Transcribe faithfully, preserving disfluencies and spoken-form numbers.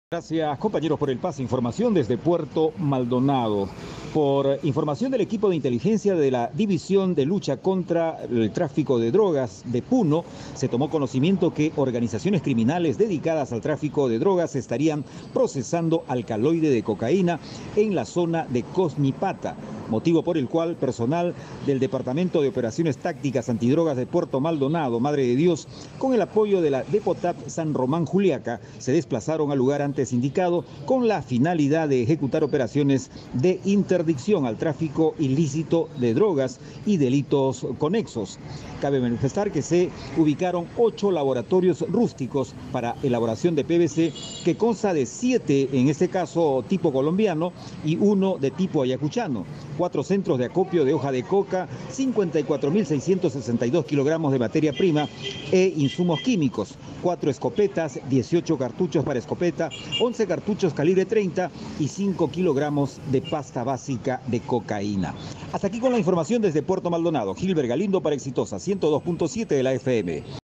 Gracias, compañeros, por el pase. Información desde Puerto Maldonado. Por información del equipo de inteligencia de la División de Lucha contra el Tráfico de Drogas de Puno, se tomó conocimiento que organizaciones criminales dedicadas al tráfico de drogas estarían procesando alcaloide de cocaína en la zona de Cosnipata, motivo por el cual personal del Departamento de Operaciones Tácticas Antidrogas de Puerto Maldonado, Madre de Dios, con el apoyo de la Depotap San Román Juliaca, se desplazaron al lugar antes indicado con la finalidad de ejecutar operaciones de interdicción al tráfico ilícito de drogas y delitos conexos. Cabe manifestar que se ubicaron ocho laboratorios rústicos para elaboración de P V C, que consta de siete, en este caso tipo colombiano, y uno de tipo ayacuchano. Cuatro centros de acopio de hoja de coca, cincuenta y cuatro mil seiscientos sesenta y dos kilogramos de materia prima e insumos químicos, cuatro escopetas, dieciocho cartuchos para escopeta, once cartuchos calibre treinta y cinco kilogramos de pasta básica de cocaína. Hasta aquí con la información desde Puerto Maldonado. Gilbert Galindo para Exitosa ciento dos punto siete de la F M.